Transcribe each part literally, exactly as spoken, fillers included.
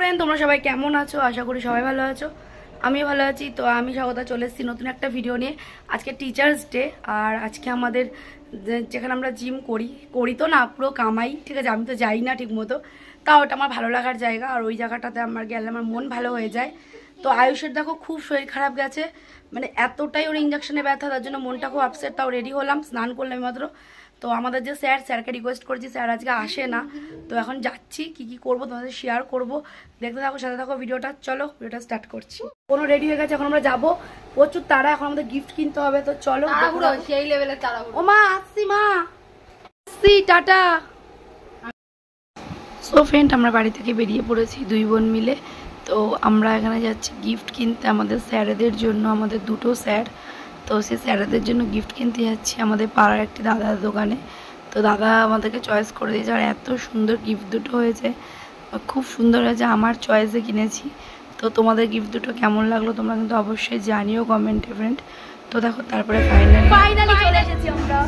Friend, তোমরা সবাই কেমন আছো? আশা করি সবাই ভালো আছো। আমিও ভালো আছি। তো আমি স্বাগতা চলে এসেছি নতুন একটা ভিডিও নিয়ে। আজকে টিচার্স ডে, আর আজকে আমাদের যেখানে আমরা জিম করি করি তো না, পুরো কামাই, ঠিক আছে? আমি তো যাই না ঠিক মতো, তাও ওটা আমার ভালো লাগার জায়গা, আর ওই জায়গাটাতে আমার গেলে আমার মন ভালো হয়ে যায়। তো আয়ুষের দেখো খুব শরীর খারাপ গেছে, মানে এতটাই ওর ইঞ্জেকশনে ব্যথা, তার জন্য মনটা খুব আপসেট। তাও রেডি হলাম, স্নান করলাম মাত্র। তো আমাদের যে স্যার স্যারকে রিকোয়েস্ট করেছি, স্যার আজকে আসে না, তো এখন যাচ্ছি, কি কি করবো তোমাদের শেয়ার করব। দেখতে থাকো, সাথে থাকো ভিডিওটা। চলো ভিডিওটা স্টার্ট করছি। কোনো রেডি হয়ে গেছে, এখন আমরা যাবো। প্রচুর তারা, এখন আমাদের গিফট কিনতে হবে, তো চলো। সেই লেভেলের তাড়াহুড়ো। ও মা, আসছি মা, আসছি, টাটা। সো ফ্রেন্ড, আমরা বাড়ি থেকে বেরিয়ে পড়েছি দুই বোন মিলে। তো আমরা এখানে যাচ্ছি গিফট কিনতে আমাদের স্যারেদের জন্য, আমাদের দুটো স্যার। তো সেই স্যারেদের জন্য গিফট কিনতে যাচ্ছি আমাদের পাড়ার একটি দাদার দোকানে। তো দাদা আমাদেরকে চয়েস করে দিয়েছে, আর এত সুন্দর গিফট দুটো হয়েছে, খুব সুন্দর হয়েছে, আমার চয়েসে কিনেছি। তো তোমাদের গিফট দুটো কেমন লাগলো তোমরা কিন্তু অবশ্যই জানিও কমেন্টে ফ্রেন্ড। তো দেখো, তারপরে ফাইনালি ফাইনালি চলে এসেছি আমরা।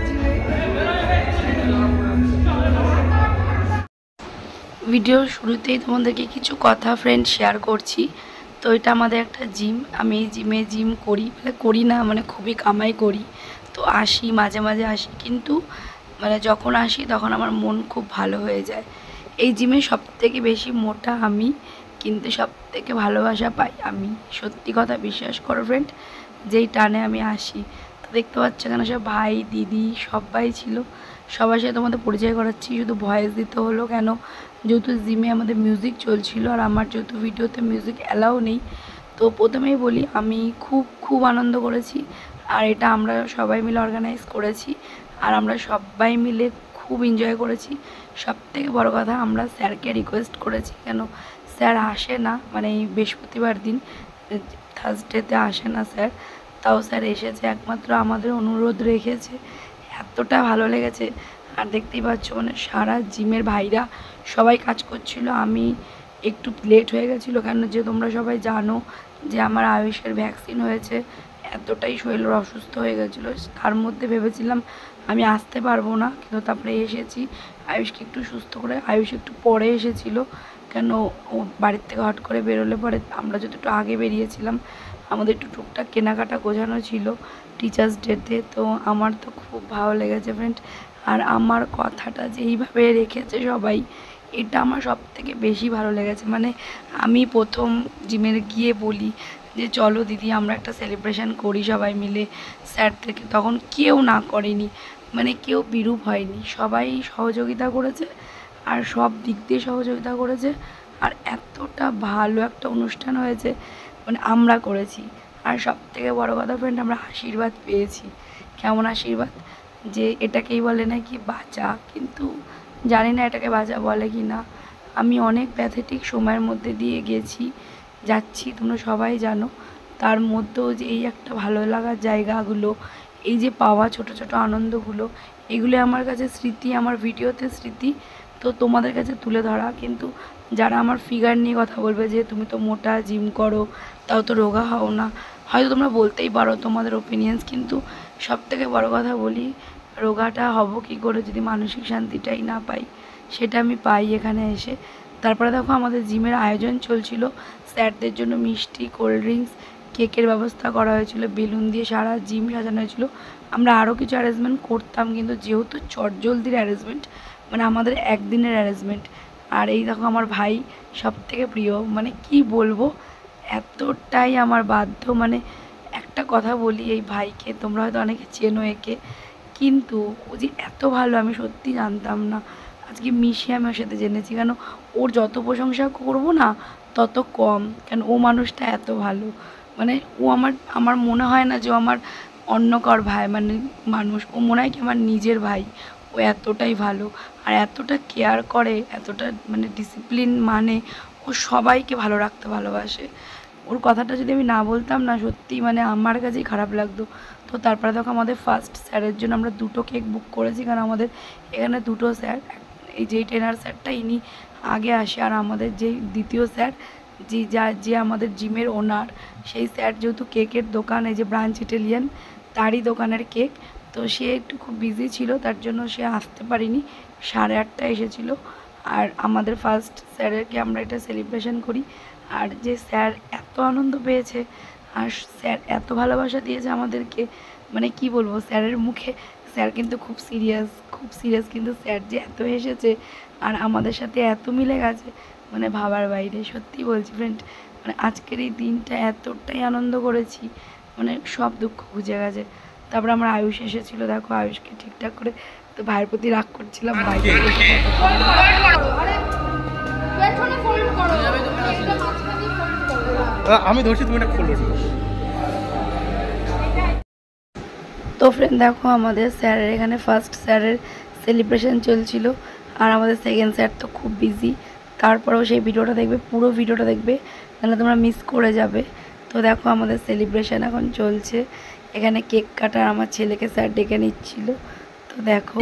ভিডিওর শুরুতেই তোমাদেরকে কিছু কথা ফ্রেন্ড শেয়ার করছি। তো এটা আমাদের একটা জিম, আমি এই জিমে জিম করি, মানে করি না, মানে খুবই কামাই করি। তো আসি, মাঝে মাঝে আসি, কিন্তু মানে যখন আসি তখন আমার মন খুব ভালো হয়ে যায়। এই জিমে সব থেকে বেশি মোটা আমি, কিন্তু সব থেকে ভালোবাসা পাই আমি। সত্যি কথা বিশ্বাস করো ফ্রেন্ড, যেই টানে আমি আসি। তো দেখতে পাচ্ছ এখানে সব ভাই দিদি সবাই ছিল, সবার সাথে তোমাদের পরিচয় করাচ্ছি। শুধু ভয়েস দিতে হলো কেন, যেহেতু জিমে আমাদের মিউজিক চলছিল, আর আমার যেহেতু ভিডিওতে মিউজিক অ্যালাউ নেই। তো প্রথমেই বলি, আমি খুব খুব আনন্দ করেছি, আর এটা আমরা সবাই মিলে অর্গানাইজ করেছি, আর আমরা সবাই মিলে খুব এনজয় করেছি। সব থেকে বড়ো কথা, আমরা স্যারকে রিকোয়েস্ট করেছি, কেন স্যার আসে না, মানে এই বৃহস্পতিবার দিন, থার্সডেতে আসে না স্যার, তাও স্যার এসেছে, একমাত্র আমাদের অনুরোধ রেখেছে। এতটা ভালো লেগেছে। আর দেখতেই পাচ্ছ, মানে সারা জিমের ভাইরা সবাই কাজ করছিল। আমি একটু লেট হয়ে গেছিলো, কেন যে তোমরা সবাই জানো যে আমার আয়ুষের ভ্যাকসিন হয়েছে, এতটাই শরীর অসুস্থ হয়ে গেছিলো। তার মধ্যে ভেবেছিলাম আমি আসতে পারবো না, কিন্তু তারপরে এসেছি আয়ুষকে একটু সুস্থ করে। আয়ুষ একটু পরে এসেছিলো, কেন ও বাড়ির থেকে হট করে বেরোলে পরে, আমরা যদি একটু আগে বেরিয়েছিলাম, আমাদের একটু টুকটাক কেনাকাটা গোছানো ছিল টিচার্স ডেতে। তো আমার তো খুব ভালো লেগেছে ফ্রেন্ড, আর আমার কথাটা যেইভাবে রেখেছে সবাই, এটা আমার সব থেকে বেশি ভালো লেগেছে। মানে আমি প্রথম জিমের গিয়ে বলি যে চলো দিদি আমরা একটা সেলিব্রেশন করি সবাই মিলে স্যার থেকে, তখন কেউ না করেনি, মানে কেউ বিরূপ হয়নি, সবাই সহযোগিতা করেছে, আর সব দিক দিয়ে সহযোগিতা করেছে। আর এতটা ভালো একটা অনুষ্ঠান হয়েছে, মানে আমরা করেছি। আর সব থেকে বড়ো কথা ফ্রেন্ড, আমরা আশীর্বাদ পেয়েছি। কেমন আশীর্বাদ, যে এটাকেই বলে নাকি বাঁচা, কিন্তু জানি না এটাকে বাঁচা বলে কি না। আমি অনেক প্যাথেটিক সময়ের মধ্যে দিয়ে গেছি, যাচ্ছি, তোমরা সবাই জানো। তার মধ্যেও যে এই একটা ভালো লাগার জায়গাগুলো, এই যে পাওয়া ছোট ছোট আনন্দগুলো, এগুলো আমার কাছে স্মৃতি, আমার ভিডিওতে স্মৃতি। তো তোমাদের কাছে তুলে ধরা। কিন্তু যারা আমার ফিগার নিয়ে কথা বলবে যে তুমি তো মোটা, জিম করো, তাও তো রোগা হও না, হয়তো তোমরা বলতেই পারো তোমাদের ওপিনিয়ন্স, কিন্তু সব থেকে বড়ো কথা বলি, রোগাটা হব কী করে যদি মানসিক শান্তিটাই না পাই। সেটা আমি পাই এখানে এসে। তারপরে দেখো, আমাদের জিমের আয়োজন চলছিল, স্যারদের জন্য মিষ্টি, কোল্ড ড্রিঙ্কস, কেকের ব্যবস্থা করা হয়েছিল, বেলুন দিয়ে সারা জিম সাজানো হয়েছিল। আমরা আরও কিছু অ্যারেঞ্জমেন্ট করতাম, কিন্তু যেহেতু চটজলদির অ্যারেঞ্জমেন্ট, মানে আমাদের একদিনের অ্যারেঞ্জমেন্ট। আর এই দেখো আমার ভাই, সব থেকে প্রিয়, মানে কি বলবো, এতটাই আমার বাধ্য। মানে একটা কথা বলি, এই ভাইকে তোমরা হয়তো অনেকে চেনো একে, কিন্তু ও যে এত ভালো আমি সত্যি জানতাম না। আজকে মিশে আমি ওর সাথে জেনেছি, কেন ওর যত প্রশংসা করবো না তত কম, কেন ও মানুষটা এত ভালো। মানে ও আমার আমার মনে হয় না যে ও আমার অন্য কার ভাই, মানে মানুষ, ও মনে হয় কি আমার নিজের ভাই। ও এতটাই ভালো, আর এতটা কেয়ার করে, এতটা মানে ডিসিপ্লিন, মানে ও সবাইকে ভালো রাখতে ভালোবাসে। ওর কথাটা যদি আমি না বলতাম না, সত্যি মানে আমার কাছেই খারাপ লাগতো। তো তারপরে দেখো, আমাদের ফার্স্ট স্যারের জন্য আমরা দুটো কেক বুক করেছি, কারণ আমাদের এখানে দুটো স্যার, এই যেই ট্রেনার স্যারটা ইনি আগে আসে, আর আমাদের যেই দ্বিতীয় স্যার, যে যা যে আমাদের জিমের ওনার, সেই স্যার যেহেতু কেকের দোকান, এই যে ব্রাঞ্চ ইটালিয়ান, তারই দোকানের কেক। তো সে একটু খুব বিজি ছিল, তার জন্য সে আসতে পারেনি, সাড়ে আটটায় এসেছিলো। আর আমাদের ফার্স্ট স্যারেরকে আমরা এটা সেলিব্রেশন করি। আর যে স্যার এত আনন্দ পেয়েছে আর স্যার এত ভালোবাসা দিয়েছে আমাদেরকে, মানে কি বলবো স্যারের মুখে। স্যার কিন্তু খুব সিরিয়াস, খুব সিরিয়াস, কিন্তু স্যার যে এত এসেছে আর আমাদের সাথে এত মিলে গেছে, মানে ভাবার বাইরে। সত্যি বলছি ফ্রেন্ড, মানে আজকের এই দিনটা এতটাই আনন্দ করেছি, মানে সব দুঃখ বুঝে গেছে। তারপরে আমার আয়ুষ এসেছিলো, দেখো আয়ুষকে ঠিকঠাক করে, তো ভাইয়ের প্রতি রাগ করছিলাম, বাইরে আমি ধরছি, তুমি এটা খুলো। তো ফ্রেন্ড দেখো আমাদের স্যারের এখানে ফার্স্ট স্যারের সেলিব্রেশন চলছিল, আর আমাদের সেকেন্ড স্যার তো খুব বিজি। তারপরেও সেই ভিডিওটা দেখবে, পুরো ভিডিওটা দেখবে, নাহলে তোমরা মিস করে যাবে। তো দেখো আমাদের সেলিব্রেশন এখন চলছে, এখানে কেক কাটার আমার ছেলেকে স্যার ডেকে নিচ্ছিল। তো দেখো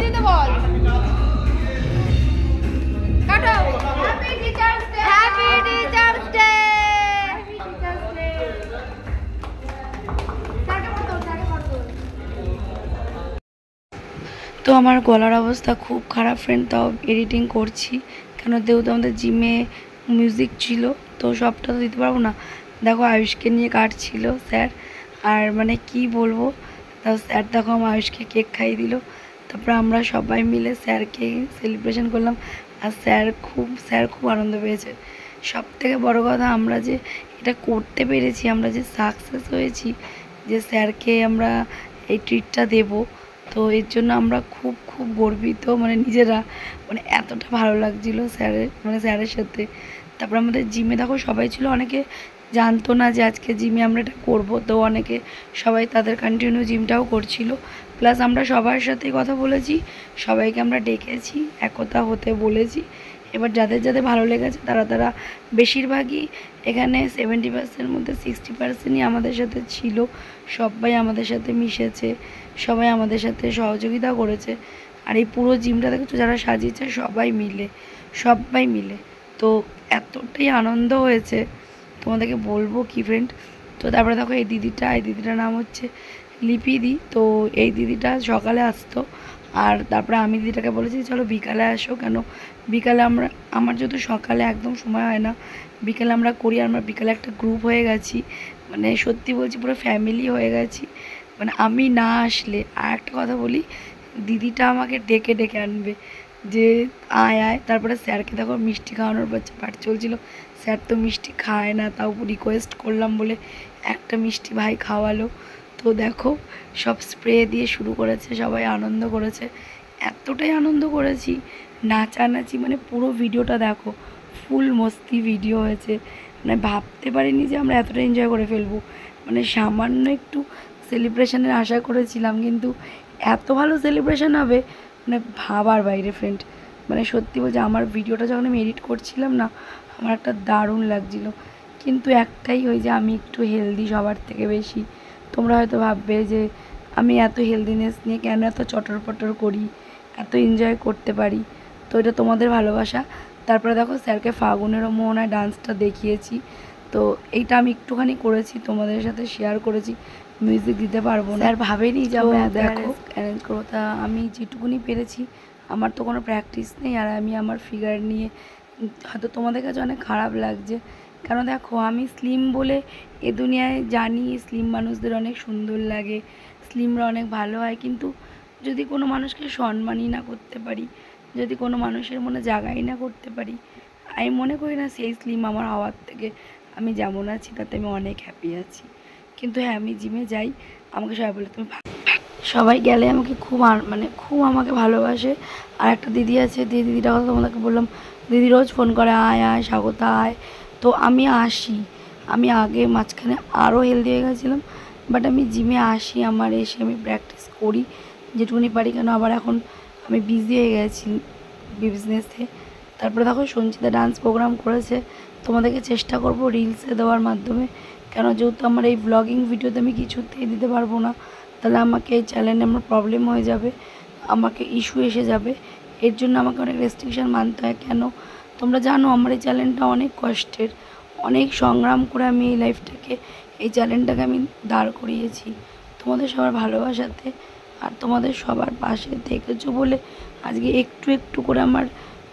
তো আমার গলার অবস্থা খুব খারাপ ফ্রেন্ড, তাও এডিটিং করছি, কেন যেহেতু আমাদের জিমে মিউজিক ছিল, তো সবটা তো দিতে পারবো না। দেখো আয়ুষকে নিয়ে কাটছিল স্যার, আর মানে কি বলবো, তাও স্যার দেখো আমার আয়ুষকে কেক খাইয়ে দিল। তারপর আমরা সবাই মিলে স্যারকে সেলিব্রেশন করলাম, আর স্যার খুব স্যার খুব আনন্দ পেয়েছে। সব থেকে বড়ো কথা, আমরা যে এটা করতে পেরেছি, আমরা যে সাকসেস হয়েছি, যে স্যারকে আমরা এই ট্রিটটা দেবো, তো এর জন্য আমরা খুব খুব গর্বিত, মানে নিজেরা, মানে এতটা ভালো লাগছিলো স্যারের, মানে স্যারের সাথে। তারপর আমাদের জিমে দেখো সবাই ছিল, অনেকে জানতো না যে আজকে জিমে আমরা এটা করবো, তো অনেকে সবাই তাদের কন্টিনিউ জিমটাও করছিল। প্লাস আমরা সবার সাথেই কথা বলেছি, সবাইকে আমরা ডেকেছি, একতা হতে বলেছি। এবার যাদের যাদের ভালো লেগেছে তারা তারা বেশিরভাগই এখানে সেভেন্টি পার্সেন্টের মধ্যে সিক্সটি পার্সেন্টই আমাদের সাথে ছিল, সবাই আমাদের সাথে মিশেছে, সবাই আমাদের সাথে সহযোগিতা করেছে। আর এই পুরো জিমটা দেখছো যারা সাজিয়েছে সবাই মিলে, সবাই মিলে, তো এতটাই আনন্দ হয়েছে তোমাদেরকে বলবো কি ফ্রেন্ড। তো তারপরে দেখো এই দিদিটা, এই দিদিটার নাম হচ্ছে লিপিদি। তো এই দিদিটা সকালে আসতো, আর তারপরে আমি দিদিটাকে বলেছি চলো বিকালে আসো, কেন বিকালে আমরা, আমার যেহেতু সকালে একদম সময় হয় না, বিকালে আমরা করি। আর আমরা বিকালে একটা গ্রুপ হয়ে গেছি, মানে সত্যি বলছি পুরো ফ্যামিলি হয়ে গেছি। মানে আমি না আসলে, আর একটা কথা বলি, দিদিটা আমাকে ডেকে ডেকে আনবে যে আয় আয়। তারপরে স্যারকে দেখো মিষ্টি খাওয়ানোর পাট চলছিল, স্যার তো মিষ্টি খায় না, তাও রিকোয়েস্ট করলাম বলে একটা মিষ্টি ভাই খাওয়ালো। তো দেখো সব স্প্রে দিয়ে শুরু করেছে, সবাই আনন্দ করেছে, এতটাই আনন্দ করেছি, নাচানাচি, মানে পুরো ভিডিওটা দেখো, ফুল মস্তি ভিডিও হয়েছে। মানে ভাবতে পারিনি যে আমরা এতটা এনজয় করে ফেলবো, মানে সামান্য একটু সেলিব্রেশনের আশা করেছিলাম, কিন্তু এত ভালো সেলিব্রেশন হবে মানে ভাবার বাইরে ফ্রেন্ড। মানে সত্যি বলছি, আমার ভিডিওটা যখন আমি এডিট করছিলাম না, আমার একটা দারুণ লাগছিলো, কিন্তু একটাই ওই যে আমি একটু হেলদি সবার থেকে বেশি। তোমরা হয়তো ভাববে যে আমি এত হেলদিনেস নিয়ে কেন এত চটর পটর করি, এত এনজয় করতে পারি, তো এটা তোমাদের ভালোবাসা। তারপরে দেখো স্যারকে ফাগুনেরও মোহনায় ডান্সটা দেখিয়েছি, তো এইটা আমি একটুখানি করেছি, তোমাদের সাথে শেয়ার করেছি, মিউজিক দিতে পারবো না, আর ভাবেনি যে আমরা দেখো অ্যারেঞ্জ করবো। তা আমি যেটুকুনি পেরেছি, আমার তো কোনো প্র্যাকটিস নেই, আর আমি আমার ফিগার নিয়ে হয়তো তোমাদের কাছে অনেক খারাপ লাগছে, কেন দেখো আমি স্লিম বলে এ দুনিয়ায় জানি স্লিম মানুষদের অনেক সুন্দর লাগে, স্লিমরা অনেক ভালো হয়, কিন্তু যদি কোনো মানুষকে সম্মানই না করতে পারি, যদি কোনো মানুষের মনে জায়গাই না করতে পারি, আমি মনে করি না সেই স্লিম আমার হওয়ার থেকে আমি যেমন আছি তাতে আমি অনেক হ্যাপি আছি। কিন্তু হ্যাঁ, আমি জিমে যাই, আমাকে সবাই বলে তুমি সবাই গেলে আমাকে খুব মানে খুব আমাকে ভালোবাসে। আর একটা দিদি আছে, দিদি দিদিটা কথা তোমাদেরকে বললাম, দিদি রোজ ফোন করে আয় আয় স্বাগতা আয়, তো আমি আসি। আমি আগে মাঝখানে আরও হেলদি হয়ে গেছিলাম, বাট আমি জিমে আসি, আমার এসে আমি প্র্যাকটিস করি যেটুকুনি পারি, কেন আবার এখন আমি বিজি হয়ে গেছি বিজনেসে। তারপরে দেখো সঞ্চিতা ডান্স প্রোগ্রাম করেছে, তোমাদেরকে চেষ্টা করব রিলসে দেওয়ার মাধ্যমে, কেন যেহেতু আমার এই ব্লগিং ভিডিওতে আমি কিছুতেই দিতে পারবো না, তাহলে আমাকে এই চ্যানেলে আমার প্রবলেম হয়ে যাবে, আমাকে ইস্যু এসে যাবে, এর জন্য আমাকে অনেক রেস্ট্রিকশান মানতে হয়। কেন তোমরা জানো আমার এই চ্যানেলটা অনেক কষ্টের, অনেক সংগ্রাম করে আমি এই লাইফটাকে, এই চ্যানেলটাকে আমি দাঁড় করিয়েছি তোমাদের সবার ভালোবাসাতে, আর তোমাদের সবার পাশে থেকেছো বলে আজকে একটু একটু করে আমার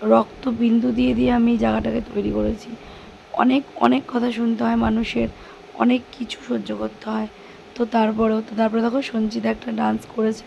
রক্তবিন্দু দিয়ে দিয়ে আমি এই জায়গাটাকে তৈরি করেছি। অনেক অনেক কথা শুনতে হয় মানুষের, অনেক কিছু সহ্য করতে হয়। তো তারপরেও তো তারপরে দেখো সঞ্চিতা একটা ডান্স করেছে।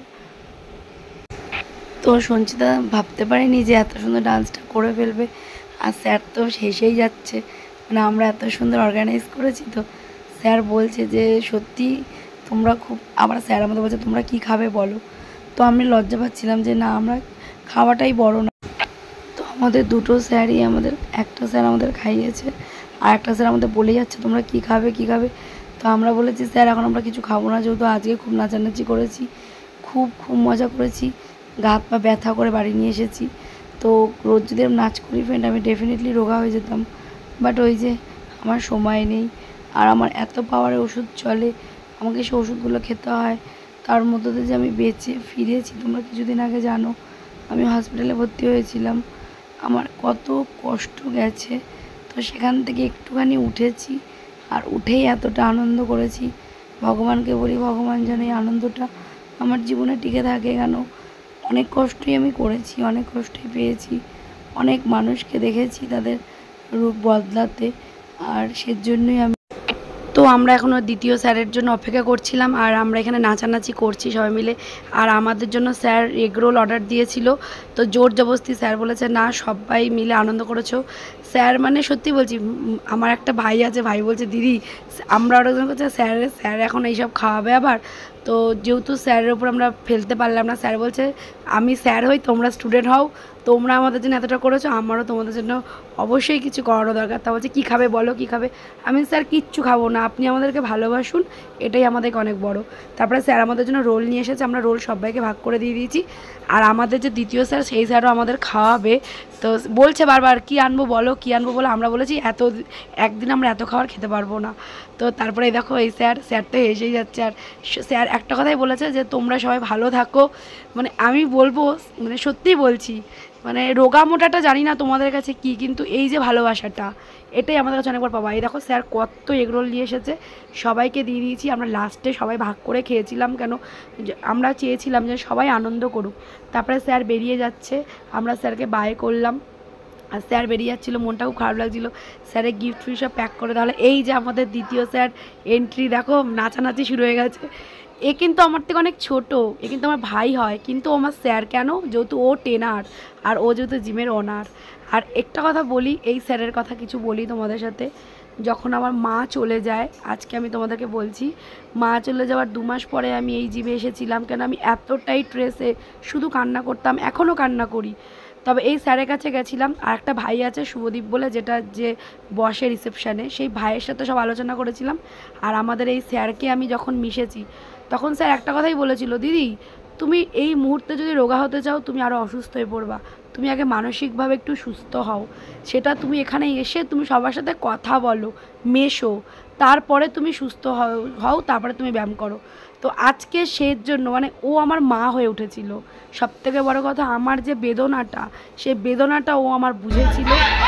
তো সঞ্চিতা ভাবতে পারিনি যে এত সুন্দর ডান্সটা করে ফেলবে। আর স্যার তো শেষেই যাচ্ছে, মানে আমরা এত সুন্দর অর্গানাইজ করেছি। তো স্যার বলছে যে সত্যি তোমরা খুব, আবার স্যার আমাদের বলছে তোমরা কি খাবে বলো। তো আমি লজ্জা পাচ্ছিলাম যে না, আমরা খাওয়াটাই বড় না। তো আমাদের দুটো স্যারই আমাদের, একটা স্যার আমাদের খাইয়েছে আর একটা স্যার আমাদের বলে যাচ্ছে তোমরা কি খাবে কি খাবে। তো আমরা বলেছি স্যার এখন আমরা কিছু খাবো না, যেহেতু আজকে খুব নাচানাচি করেছি, খুব খুব মজা করেছি, গা হাত পা ব্যথা করে বাড়ি নিয়ে এসেছি। তো রোজ যদি আমি নাচ করি ফ্রেন্ড, আমি ডেফিনেটলি রোগা হয়ে যেতাম। বাট ওই যে আমার সময় নেই, আর আমার এত পাওয়ারের ওষুধ চলে, আমাকে সে ওষুধগুলো খেতে হয়। তার মধ্যে দিয়ে যে আমি বেঁচে ফিরেছি তোমরা কিছুদিন আগে জানো, আমি হসপিটালে ভর্তি হয়েছিলাম, আমার কত কষ্ট গেছে। তো সেখান থেকে একটুখানি উঠেছি, আর উঠেই এতটা আনন্দ করেছি। ভগবানকে বলি ভগবান যেন এই আনন্দটা আমার জীবনে টিকে থাকে। কেন অনেক কষ্টই আমি করেছি, অনেক কষ্টই পেয়েছি, অনেক মানুষকে দেখেছি তাদের রূপ বদলাতে, আর সেজন্যই আমি। তো আমরা এখনও দ্বিতীয় স্যারের জন্য অপেক্ষা করছিলাম, আর আমরা এখানে নাচানাচি করছি সবাই মিলে। আর আমাদের জন্য স্যার এগরোল অর্ডার দিয়েছিল, তো জোর জবরদস্তি স্যার বলেছে না সবাই মিলে আনন্দ করেছো। স্যার মানে সত্যি বলছি, আমার একটা ভাই আছে, ভাই বলছে দিদি আমরা অর্ডার করছি, স্যার স্যার এখন এইসব খাওয়াবে আবার। তো যেহেতু স্যারের ওপর আমরা ফেলতে পারলাম না, স্যার বলছে আমি স্যার হই তোমরা স্টুডেন্ট হও, তোমরা আমাদের জন্য এতটা করেছো, আমারও তোমাদের জন্য অবশ্যই কিছু করানো দরকার। তা বলছে কী খাবে বলো কী খাবে। আমি স্যার কিচ্ছু খাবো না, আপনি আমাদেরকে ভালোবাসুন, এটাই আমাদেরকে অনেক বড়। তারপরে স্যার আমাদের জন্য রোল নিয়ে এসেছে, আমরা রোল সবাইকে ভাগ করে দিয়ে দিয়েছি। আর আমাদের যে দ্বিতীয় স্যার, সেই স্যারও আমাদের খাওয়াবে। তো বলছে বারবার কী আনবো বলো কী আনবো বলো, আমরা বলেছি এত একদিন আমরা এত খাবার খেতে পারবো না। তো তারপরে দেখো এই স্যার স্যার তো এসেই যাচ্ছে। আর স্যার একটা কথাই বলেছে যে তোমরা সবাই ভালো থাকো। মানে আমি বলবো, মানে সত্যিই বলছি, মানে রোগা মোটাটা জানি না তোমাদের কাছে কি, কিন্তু এই যে ভালোবাসাটা, এটাই আমাদের কাছে অনেকবার পাবো। এই দেখো স্যার কত এগরোল নিয়ে এসেছে, সবাইকে দিয়ে দিয়েছি। আমরা লাস্টে সবাই ভাগ করে খেয়েছিলাম, কেন আমরা চেয়েছিলাম যে সবাই আনন্দ করুক। তারপরে স্যার বেরিয়ে যাচ্ছে, আমরা স্যারকে বাই করলাম, আর স্যার বেরিয়ে যাচ্ছিলো, মনটা খুব খারাপ লাগছিলো। স্যারের গিফট ফিফট সব প্যাক করে, তাহলে এই যে আমাদের দ্বিতীয় স্যার এন্ট্রি, দেখো নাচানাচি শুরু হয়ে গেছে। এ কিন্তু আমার থেকে অনেক ছোটো, এ কিন্তু আমার ভাই হয়, কিন্তু ও আমার স্যার কেন, যেহেতু ও ট্রেনার আর ও যেহেতু জিমের ওনার। আর একটা কথা বলি, এই স্যারের কথা কিছু বলি তোমাদের সাথে। যখন আমার মা চলে যায়, আজকে আমি তোমাদেরকে বলছি, মা চলে যাওয়ার দু মাস পরে আমি এই জিমে এসেছিলাম, কেন আমি এতটাই স্ট্রেসে শুধু কান্না করতাম, এখনও কান্না করি। তবে এই স্যারের কাছে গেছিলাম, আর একটা ভাই আছে শুভদীপ বলে, যেটা যে বসে রিসেপশানে, সেই ভাইয়ের সাথে সব আলোচনা করেছিলাম। আর আমাদের এই স্যারকে আমি যখন মিশেছি, তখন স্যার একটা কথাই বলেছিল, দিদি তুমি এই মুহূর্তে যদি রোগা হতে চাও, তুমি আরও অসুস্থ হয়ে পড়বা, তুমি আগে মানসিকভাবে একটু সুস্থ হও, সেটা তুমি এখানে এসে তুমি সবার সাথে কথা বলো, মেশো, তারপরে তুমি সুস্থ হও হও তারপরে তুমি ব্যায়াম করো। তো আজকে সেই জন্য, মানে ও আমার মা হয়ে উঠেছিল। সবথেকে বড় কথা, আমার যে বেদনাটা, সেই বেদনাটা ও আমার বুঝেছিল।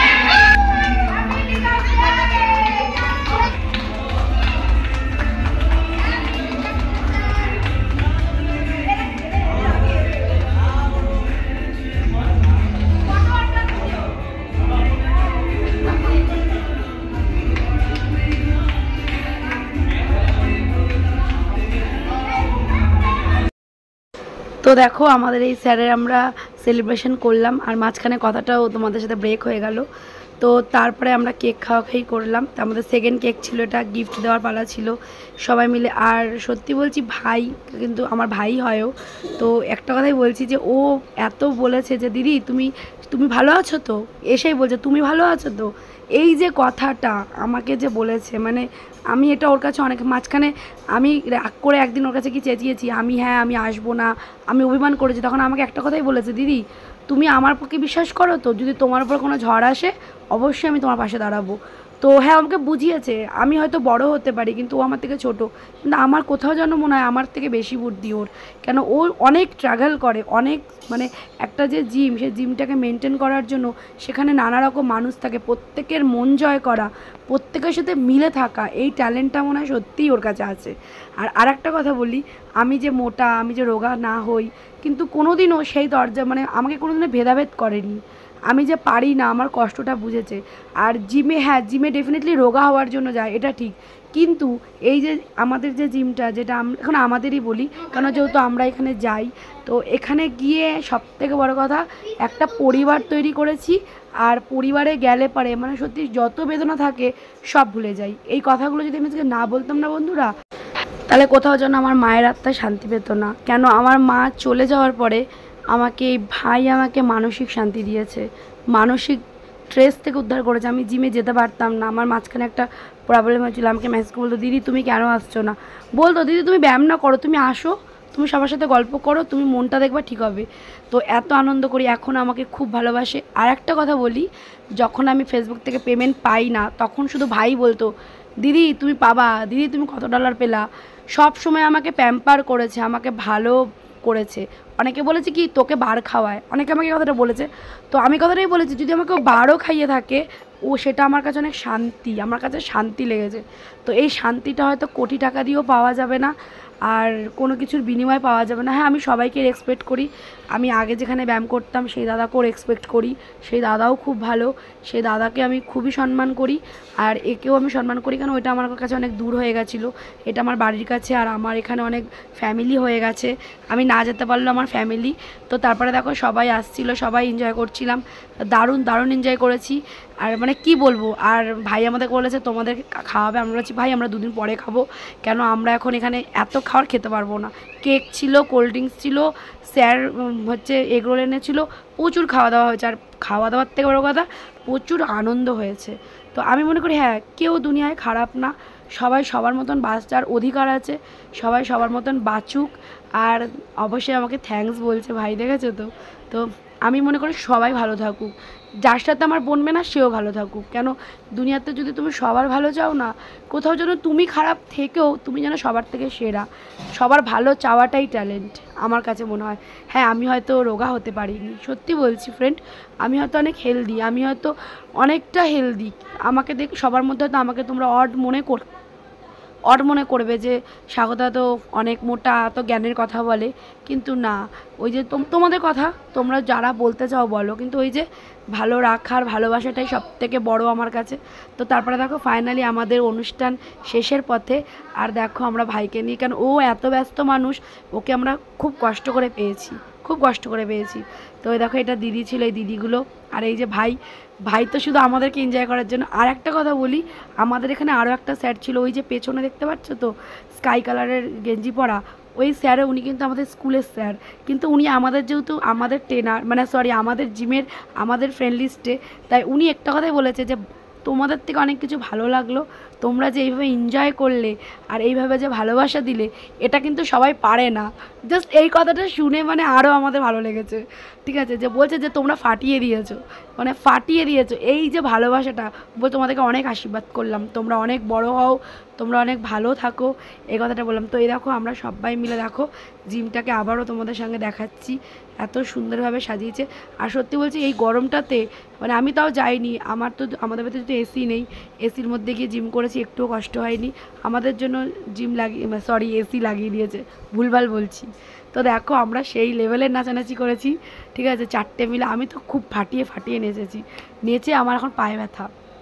তো দেখো আমাদের এই স্যারের আমরা সেলিব্রেশন করলাম, আর মাঝখানে কথাটাও তোমাদের সাথে ব্রেক হয়ে গেল। তো তারপরে আমরা কেক খাওয়া খাই করলাম। তো আমাদের সেকেন্ড কেক ছিল, এটা গিফট দেওয়ার পালা ছিল সবাই মিলে। আর সত্যি বলছি, ভাই কিন্তু আমার ভাই হয়ও। তো একটা কথাই বলছি যে ও এত বলেছে যে দিদি তুমি তুমি ভালো আছো তো, এসেই বলছে তুমি ভালো আছো তো, এই যে কথাটা আমাকে যে বলেছে, মানে আমি এটা ওর কাছে অনেক, মাঝখানে আমি রাগ করে একদিন ওর কাছে কি চেঁচিয়েছি, আমি হ্যাঁ আমি আসবো না, আমি অভিমান করেছি। তখন আমাকে একটা কথাই বলেছে, দিদি তুমি আমার পক্ষে বিশ্বাস করো তো, যদি তোমার উপর কোনো ঝড় আসে অবশ্যই আমি তোমার পাশে দাঁড়াবো। তো হ্যাঁ আমাকে বুঝিয়েছে, আমি হয়তো বড় হতে পারি কিন্তু ও আমার থেকে ছোট, কিন্তু আমার কোথাও যেন মনে হয় আমার থেকে বেশি বুদ্ধি ওর। কেন ও অনেক স্ট্রাগল করে, অনেক, মানে একটা যে জিম, সেই জিমটাকে মেনটেন করার জন্য সেখানে নানা রকম মানুষ থাকে, প্রত্যেকের মন জয় করা, প্রত্যেকের সাথে মিলে থাকা, এই ট্যালেন্টটা মনে হয় সত্যিই ওর কাছে আছে। আর আর একটা কথা বলি, আমি যে মোটা, আমি যে রোগা না হই, কিন্তু কোনো দিনও সেই দরজা, মানে আমাকে কোনো দিনও ভেদাভেদ করেনি। আমি যে পারি না আমার কষ্টটা বুঝেছে। আর জিমে, হ্যাঁ জিমে ডেফিনেটলি রোগা হওয়ার জন্য যায়, এটা ঠিক, কিন্তু এই যে আমাদের যে জিমটা, যেটা এখন আমাদেরই বলি কেন, যেহেতু আমরা এখানে যাই, তো এখানে গিয়ে সবথেকে বড় কথা একটা পরিবার তৈরি করেছি। আর পরিবারে গেলে পারে মানে সত্যি যত বেদনা থাকে সব ভুলে যাই। এই কথাগুলো যদি আমি আজকে না বলতাম না বন্ধুরা, তাহলে কোথাও যেন আমার মায়ের আত্মায় শান্তি পেত না। কেন, আমার মা চলে যাওয়ার পরে আমাকে এই ভাই আমাকে মানসিক শান্তি দিয়েছে, মানসিক স্ট্রেস থেকে উদ্ধার করেছে। আমি জিমে যেতে পারতাম না, আমার মাঝখানে একটা প্রবলেম হয়েছিল, আমাকে মেসেজ করে বলতো দিদি তুমি কেন আসছো না, বলতো দিদি তুমি ব্যায়াম না করো, তুমি আসো, তুমি সবার সাথে গল্প করো, তুমি মনটা দেখবা ঠিক হবে। তো এত আনন্দ করি, এখন আমাকে খুব ভালোবাসে। আর একটা কথা বলি, যখন আমি ফেসবুক থেকে পেমেন্ট পাই না তখন শুধু ভাই বলতো দিদি তুমি পাবা, দিদি তুমি কত ডলার পেলা। সব সময় আমাকে প্যাম্পার করেছে, আমাকে ভালো করেছে। অনেকে বলেছে কি তোকে বার খাওয়ায়, অনেকে আমাকে কথাটা বলেছে, তো আমি কথাটাই বলেছি যদি আমাকে বারও খাইয়ে থাকে ও সেটা আমার কাছে অনেক শান্তি, আমার কাছে শান্তি লেগেছে। তো এই শান্তিটা হয়তো কোটি টাকা দিয়েও পাওয়া যাবে না, আর কোনো কিছুর বিনিময়ে পাওয়া যাবে না। হ্যাঁ আমি সবাইকে রেসপেক্ট করি, আমি আগে যেখানে ব্যায়াম করতাম সেই দাদাকেও রেসপেক্ট করি, সেই দাদাও খুব ভালো, সেই দাদাকে আমি খুবই সম্মান করি। আর একেও আমি সম্মান করি, কেন ওইটা আমার কাছে অনেক দূর হয়ে গেছিলো, এটা আমার বাড়ির কাছে, আর আমার এখানে অনেক ফ্যামিলি হয়ে গেছে, আমি না যেতে পারলেও আমার ফ্যামিলি। তো তারপরে দেখো সবাই আসছিলো, সবাই এনজয় করছিলাম, দারুণ দারুণ এনজয় করেছি। আর মানে কি বলবো, আর ভাই আমাদের বলেছে তোমাদের খাওয়াবে, আমরা বলছি ভাই আমরা দুদিন পরে খাবো, কেন আমরা এখন এখানে এত খাবার খেতে পারবো না। কেক ছিল, কোল্ড ড্রিঙ্কস ছিল, স্যার হচ্ছে এগরোল এনেছিলো, প্রচুর খাওয়া দাওয়া হয়েছে। আর খাওয়া দাওয়ার থেকে বড়ো কথা প্রচুর আনন্দ হয়েছে। তো আমি মনে করি হ্যাঁ কেউ দুনিয়ায় খারাপ না, সবাই সবার মতন বাঁচার অধিকার আছে, সবাই সবার মতন বাঁচুক। আর অবশ্যই আমাকে থ্যাঙ্কস বলছে ভাই, দেখেছো তো। তো আমি মনে করি সবাই ভালো থাকুক, যার সাথে আমার বনবে না সেও ভালো থাকুক। কেন দুনিয়াতে যদি তুমি সবার ভালো চাও না, কোথাও যেন তুমি খারাপ থেকেও তুমি যেন সবার থেকে সেরা, সবার ভালো চাওয়াটাই ট্যালেন্ট আমার কাছে মনে হয়। হ্যাঁ আমি হয়তো রোগা হতে পারিনি, সত্যি বলছি ফ্রেন্ড, আমি হয়তো অনেক হেলদি, আমি হয়তো অনেকটা হেলদি, আমাকে দেখ সবার মধ্যে হয়তো আমাকে তোমরা অড মনে কর অড মনে করবে যে স্বাগতা তো অনেক মোটা, তো জ্ঞানের কথা বলে, কিন্তু না, ওই যে তোমাদের কথা তোমরা যারা বলতে চাও বলো, কিন্তু ওই যে ভালো রাখার ভালোবাসাটাই সব থেকে বড়ো আমার কাছে। তো তারপরে দেখো ফাইনালি আমাদের অনুষ্ঠান শেষের পথে, আর দেখো আমরা ভাইকে নিয়ে, কেন ও এত ব্যস্ত মানুষ, ওকে আমরা খুব কষ্ট করে পেয়েছি, খুব কষ্ট করে পেয়েছি। তো ওই দেখো এটা দিদি ছিল, এই দিদিগুলো, আর এই যে ভাই, ভাই তো শুধু আমাদেরকে এনজয় করার জন্য। আর একটা কথা বলি, আমাদের এখানে আরও একটা স্যার ছিল, ওই যে পেছনে দেখতে পাচ্ছ তো স্কাই কালারের গেঞ্জি পরা, ওই স্যারে, উনি কিন্তু আমাদের স্কুলের স্যার, কিন্তু উনি আমাদের যেহেতু আমাদের ট্রেনার মানে সরি আমাদের জিমের আমাদের ফ্রেন্ড লিস্টে, তাই উনি একটা কথাই বলেছে যে তোমাদের থেকে অনেক কিছু ভালো লাগলো, তোমরা যে এইভাবে এনজয় করলে আর এইভাবে যে ভালোবাসা দিলে, এটা কিন্তু সবাই পারে না। জাস্ট এই কথাটা শুনে মানে আরও আমাদের ভালো লেগেছে, ঠিক আছে, যে বলছে যে তোমরা ফাটিয়ে দিয়েছো, মানে ফাটিয়ে দিয়েছো এই যে ভালোবাসাটা, বলে তোমাদেরকে অনেক আশীর্বাদ করলাম, তোমরা অনেক বড় হও, তোমরা অনেক ভালো থাকো, এই কথাটা বললাম। তো এই দেখো আমরা সবাই মিলে দেখো জিমটাকে আবারও তোমাদের সঙ্গে দেখাচ্ছি, এত সুন্দরভাবে সাজিয়েছে। আর সত্যি বলছি এই গরমটাতে মানে আমি তাও যাইনি, আমার তো আমাদের বাড়িতে যদি এসি নেই, এসির মধ্যে গিয়ে জিম করেছি, একটুও কষ্ট হয়নি, আমাদের জন্য জিম লাগিয়ে সরি এসি লাগিয়ে দিয়েছে, ভুলভাল বলছি। তো দেখো আমরা সেই লেভেলের নাচানাচি করেছি, ঠিক আছে, চারটে মিলে, আমি তো খুব ফাটিয়ে ফাটিয়ে নেচেছি, নেচে আমার এখন পায়ে ব্যথা,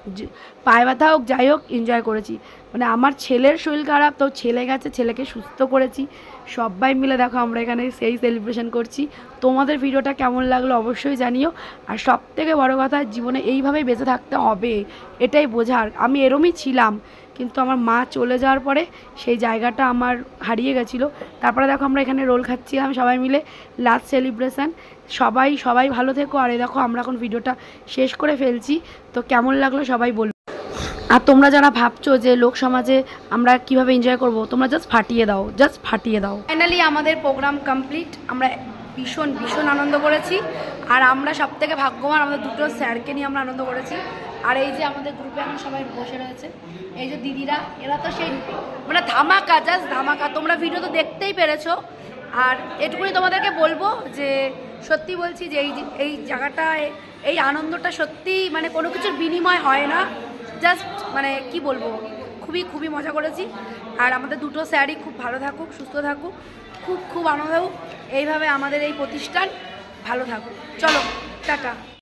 পায়ে ব্যথা হোক যাই হোক এনজয় করেছি। মানে আমার ছেলের শরীর খারাপ, তো ছেলে গেছে, ছেলেকে সুস্থ করেছি, সবাই মিলে দেখো আমরা এখানে সেই সেলিব্রেশন করছি। তোমাদের ভিডিওটা কেমন লাগলো অবশ্যই জানিও। আর সব থেকে বড়ো কথা, জীবনে এইভাবেই বেঁচে থাকতে হবে এটাই বোঝার, আমি এরমই ছিলাম, কিন্তু আমার মা চলে যাওয়ার পরে সেই জায়গাটা আমার হারিয়ে গেছিলো। তারপরে দেখো আমরা এখানে রোল খাচ্ছিলাম সবাই মিলে, লাস্ট সেলিব্রেশন, সবাই সবাই ভালো থেকো। আর এই দেখো আমরা এখন ভিডিওটা শেষ করে ফেলছি, তো কেমন লাগলো সবাই বলবো। আর তোমরা যারা ভাবছো যে লোক সমাজে আমরা কিভাবে এনজয় করব, তোমরা জাস্ট ফাটিয়ে দাও, জাস্ট ফাটিয়ে দাও। ফাইনালি আমাদের প্রোগ্রাম কমপ্লিট, আমরা ভীষণ ভীষণ আনন্দ করেছি। আর আমরা সব থেকে ভাগ্যবান, আমাদের দুটো স্যারকে নিয়ে আমরা আনন্দ করেছি। আর এই যে আমাদের গ্রুপে এখন সবাই বসে রয়েছে, এই যে দিদিরা, এরা তো সেই মানে ধামাকা, জাস্ট ধামাকা, তোমরা ভিডিও তো দেখতেই পেরেছো। আর এটুকুনি তোমাদেরকে বলবো যে সত্যি বলছি যে এই এই জায়গাটায় এই আনন্দটা সত্যি মানে কোনো কিছুর বিনিময় হয় না, জাস্ট মানে কি বলবো, খুবই খুবই মজা করেছি। আর আমাদের দুটো স্যারই খুব ভালো থাকুক, সুস্থ থাকুক, খুব খুব আনন্দ হোক, এইভাবে আমাদের এই প্রতিষ্ঠান ভালো থাকুক। চলো টাটা।